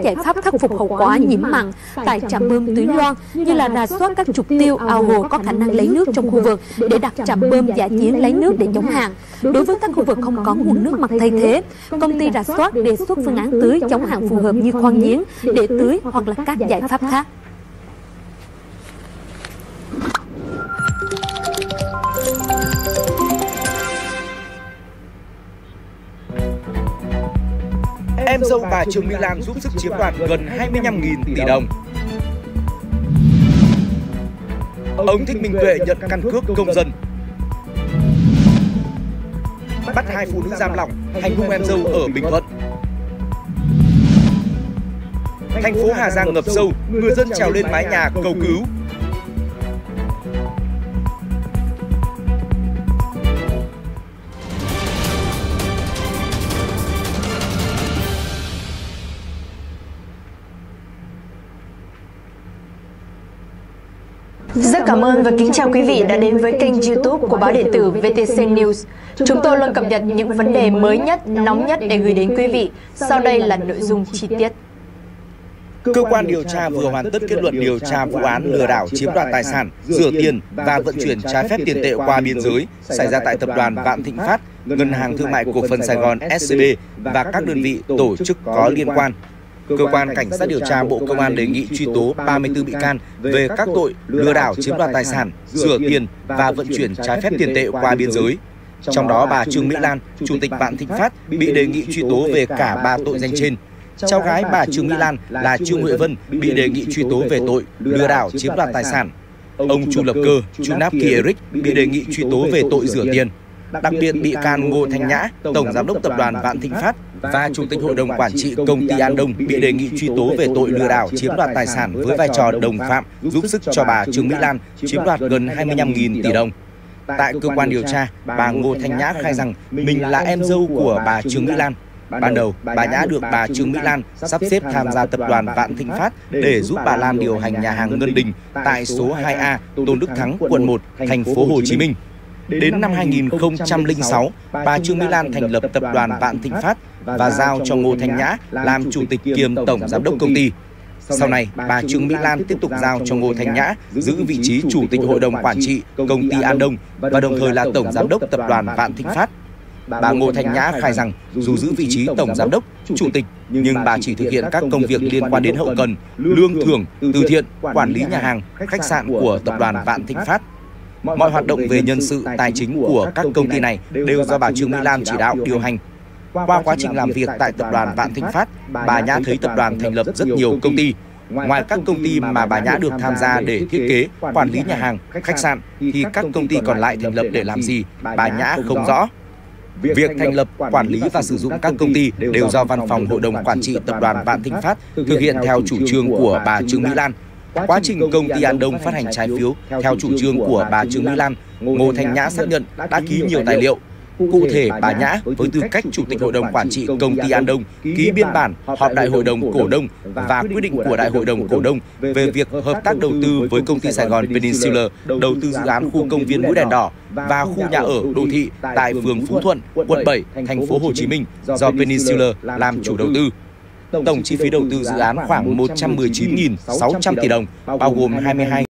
giải pháp khắc phục hậu quả nhiễm mặn tại trạm bơm Túy Loan, như là rà soát các trục tiêu, ao hồ có khả năng lấy nước trong khu vực để đặt trạm bơm dã chiến lấy nước để chống hạn. Đối với các khu vực không có nguồn nước mặt thay thế, công ty rà soát đề xuất phương án tưới chống hạn phù hợp như khoan giếng để tưới hoặc là các giải pháp khác. Em dâu bà Trương Mỹ Lan giúp sức chiếm đoạt gần 25.000 tỷ đồng. Ông Thích Minh Tuệ nhận căn cước công dân. Bắt 2 phụ nữ giam lỏng hành hung em dâu ở Bình Thuận. Thành phố Hà Giang ngập sâu, người dân trèo lên mái nhà cầu cứu. Rất cảm ơn và kính chào quý vị đã đến với kênh YouTube của báo điện tử VTC News. Chúng tôi luôn cập nhật những vấn đề mới nhất, nóng nhất để gửi đến quý vị. Sau đây là nội dung chi tiết. Cơ quan điều tra vừa hoàn tất kết luận điều tra vụ án lừa đảo chiếm đoạt tài sản, rửa tiền và vận chuyển trái phép tiền tệ qua biên giới xảy ra tại tập đoàn Vạn Thịnh Phát, Ngân hàng Thương mại Cổ phần Sài Gòn SCB và các đơn vị tổ chức có liên quan. Cơ quan Cảnh sát điều tra Bộ Công an đề nghị truy tố 34 bị can về các tội lừa đảo chiếm đoạt tài sản, rửa tiền và vận chuyển trái phép tiền tệ qua biên giới. Trong đó, bà Trương Mỹ Lan, Chủ tịch Vạn Thịnh Phát, bị đề nghị truy tố về cả 3 tội danh trên. Cháu gái bà Trương Mỹ Lan là Trương Huệ Vân bị đề nghị truy tố về tội lừa đảo chiếm đoạt tài sản. Ông Chu Lập Cơ, Chu Náp Kỳ Eric bị đề nghị truy tố về tội rửa tiền. Đặc biệt, bị can Ngô Thanh Nhã, Tổng Giám đốc Tập đoàn Vạn Thịnh Phát và Chủ tịch Hội đồng Quản trị Công ty An Đông bị đề nghị truy tố về tội lừa đảo chiếm đoạt tài sản với vai trò đồng phạm giúp sức cho bà Trương Mỹ Lan chiếm đoạt gần 25.000 tỷ đồng. Tại cơ quan điều tra, bà Ngô Thanh Nhã khai rằng mình là em dâu của bà Trương Mỹ Lan. Ban đầu, bà Nhã được bà Trương Mỹ Lan sắp xếp tham gia Tập đoàn Vạn Thịnh Phát để giúp bà Lan điều hành nhà hàng Ngân Đình tại số 2A Tôn Đức Thắng, quận 1, thành phố Hồ Chí Minh. Đến năm 2006, bà Trương Mỹ Lan thành lập Tập đoàn Vạn Thịnh Phát và giao cho Ngô Thanh Nhã làm chủ tịch kiêm tổng giám đốc công ty. Sau này, bà Trương Mỹ Lan tiếp tục giao cho Ngô Thanh Nhã giữ vị trí chủ tịch hội đồng quản trị công ty An Đông và đồng thời là tổng giám đốc Tập đoàn Vạn Thịnh Phát. Bà Ngô Thanh Nhã khai rằng dù giữ vị trí tổng giám đốc, chủ tịch, nhưng bà chỉ thực hiện các công việc liên quan đến hậu cần, lương thưởng, từ thiện, quản lý nhà hàng, khách sạn của Tập đoàn Vạn Thịnh Phát. Mọi hoạt động về nhân sự, tài chính của các công ty này đều do bà Trương Mỹ Lan chỉ đạo điều hành. Qua quá trình làm việc tại Tập đoàn Vạn Thịnh Phát, bà Nhã thấy tập đoàn thành lập rất nhiều công ty. Ngoài các công ty mà bà Nhã được tham gia để thiết kế, quản lý nhà hàng, khách sạn, thì các công ty còn lại thành lập để làm gì, bà Nhã không rõ. Việc thành lập, quản lý và sử dụng các công ty đều do Văn phòng Hội đồng Quản trị Tập đoàn Vạn Thịnh Phát thực hiện theo chủ trương của bà Trương Mỹ Lan. Quá trình công ty An Đông phát hành trái phiếu theo chủ trương của bà Trương Mỹ Lan, Ngô Thanh Nhã xác nhận đã ký nhiều tài liệu. Cụ thể, bà Nhã với tư cách Chủ tịch Hội đồng Quản trị Công ty An Đông ký biên bản họp Đại hội đồng Cổ đông và quyết định của Đại hội đồng Cổ đông về việc hợp tác đầu tư với Công ty Sài Gòn Peninsula đầu tư dự án khu công viên Mũi Đèn Đỏ và khu nhà ở đô thị tại phường Phú Thuận, quận 7, thành phố Hồ Chí Minh do Peninsula làm chủ đầu tư. Tổng chi phí đầu tư dự án khoảng 119.600 tỷ đồng, bao gồm 22